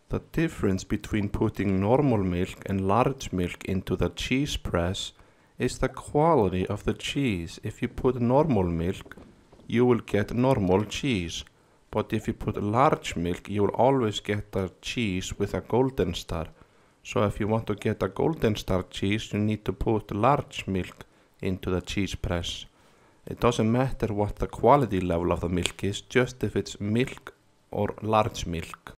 The difference between putting normal milk and large milk into the cheese press is the quality of the cheese. If you put normal milk, you will get normal cheese. But if you put large milk, you will always get a cheese with a golden star. So if you want to get a golden star cheese, you need to put large milk into the cheese press. It doesn't matter what the quality level of the milk is, just if it's milk or large milk.